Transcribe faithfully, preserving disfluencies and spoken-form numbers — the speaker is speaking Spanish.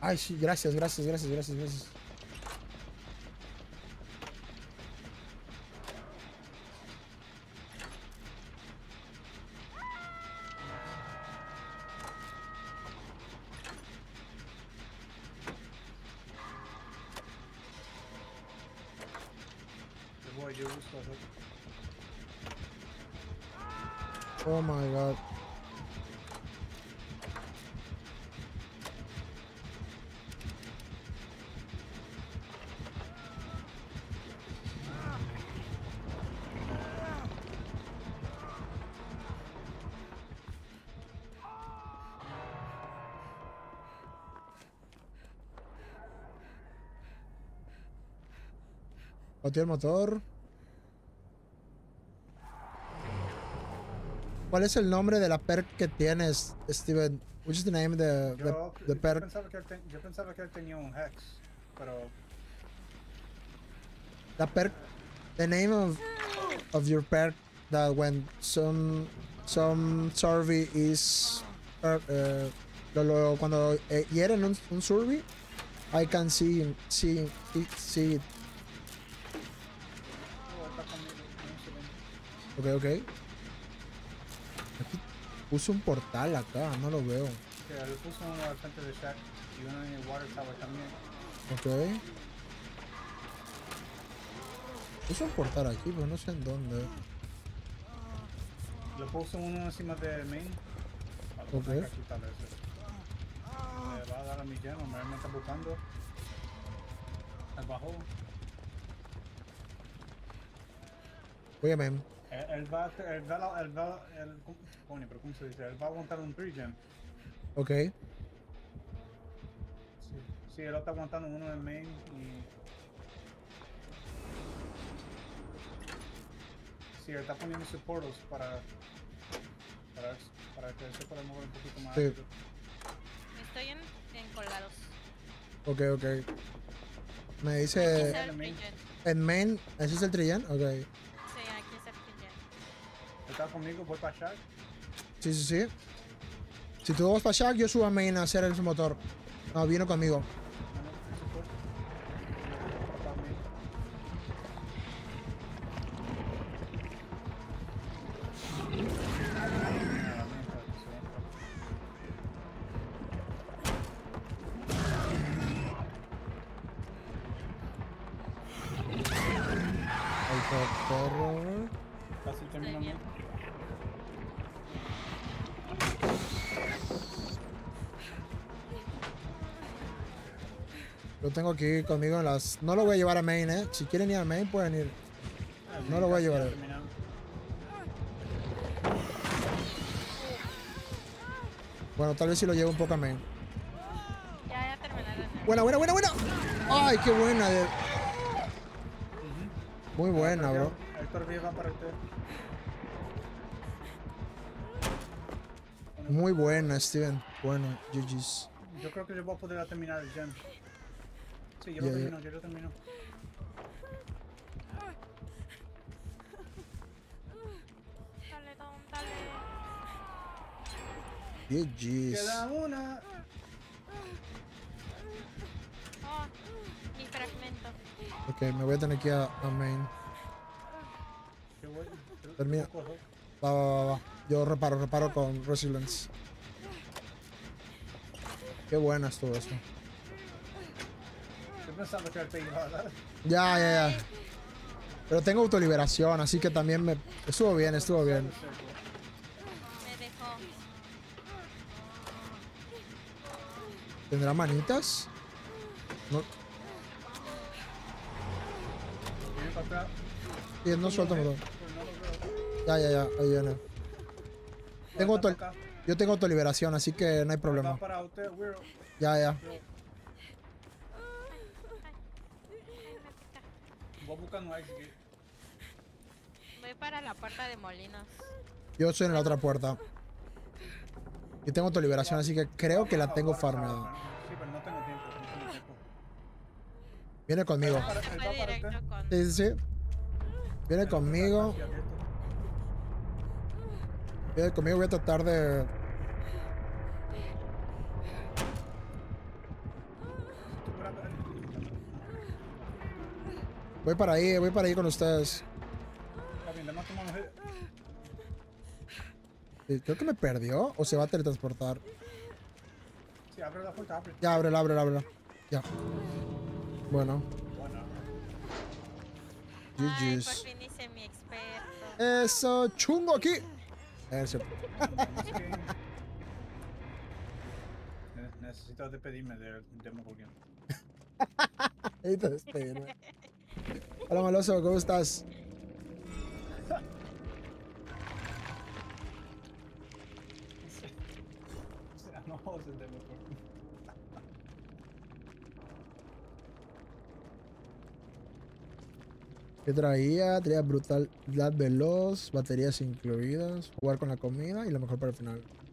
Ay, sí, gracias, gracias, gracias, gracias, gracias. Yo voy, yo busco. Oh my god. Batió el motor. ¿Cuál es el nombre de la perk que tienes, Steven? Which is the name of the, the, Yo, the yo, perk? pensaba que él ten- yo pensaba que él tenía un hex, pero The perk, the name of of your perk that when some some survey is uh, uh, lo, lo, cuando eh, hieren un, un survey, I can see see see it. oh, está conmigo. Un segundo. Ok, ok. Aquí puse un portal acá, no lo veo. Sí, le puso uno al frente de Shack y uno en el Water Tower también. Ok. Puse un portal aquí, pero no sé en dónde. Le puse uno encima de main. Ok. Hay que quitarle eso. Le va a dar a mi lleno, me me está buscando. Abajo. Oye, men. Él, él va, él va, él va, él, coño, pero ¿cómo se dice? Él va a aguantar un three gem. Ok. Sí, sí, él está aguantando uno en main y... Sí, él está poniendo sus portals para, para, para que él se pueda mover un poquito más Sí. rápido. Estoy en, en colgados. Ok, ok. Me Aquí dice está el main. Trillén. en main. ¿Ese es el Trillán? Ok. Sí, aquí está el Trillén. Él está conmigo, voy para Shack. Sí, sí, sí. Si tú vas para Shack, yo subo a main a hacer el motor. No, vino conmigo. No, no, eso fue. Yo voy para main. Nada, mientras que se entra. Ahí está, perro. Casi termina bien. main. Lo tengo aquí conmigo en las... No lo voy a llevar a main, eh. Si quieren ir a main, pueden ir. Ah, No lo voy a casi llevar. ya terminamos. Bueno, tal vez si lo llevo un poco a main. Ya, ya terminaron. ¿eh? Buena, buena, buena, buena. Ay, qué buena. De... Muy buena, bro. Héctor Villa va para usted. Muy buena, Steven. Bueno, G G's. Yo creo que yo voy a poder terminar el gem. Sí, yo Ya, lo ya. termino, yo lo termino. Dale, Don, dale. G G's. Queda una. Oh, mi fragmento. Ok, me voy a tener que ir a, a main. Qué bueno. Termina. Va, va, va, va. Yo reparo, reparo con Resilience. Qué buena estuvo eso. Estoy pensando que él te iba a dar. Ya, ya, ya. Pero tengo autoliberación, así que también me... Estuvo bien, estuvo bien. Me dejó. ¿Tendrá manitas? No, Viene para atrás. sí, no suelto motor. Pues no lo veo. Ya, ya, ya. Ahí viene. Tengo auto... Acá. Yo tengo autoliberación, así que no hay Va problema. para usted, Wiro. Ya, ya. Voy buscando Ice Gate. Voy para la puerta de molinos. Yo estoy en la otra puerta. Yo tengo autoliberación, así que creo que la tengo farmeada. Sí, pero no tengo tiempo. No tengo tiempo. Viene conmigo. No, se fue directo con... Sí, sí, sí. Viene conmigo. Viene conmigo, voy a tratar de... Voy para ahí, voy para ahí con ustedes. Está bien, además tomamos el... Sí, creo que me perdió o se va a teletransportar. Sí, abre la puerta, abre. Ya, ábrela, ábrela, ábrela. Ya. Bueno. Bueno. Ay, por G G's. fin hice mi experto. Eso, chungo aquí. Eso. Ne- Necesito despedirme del Demogorgon. Necesito despedirme. Hola, Maloso, ¿cómo estás? Será no es el Demogorgon. ¿Qué traía? Traía brutalidad veloz, baterías incluidas, jugar con la comida y lo mejor para el final.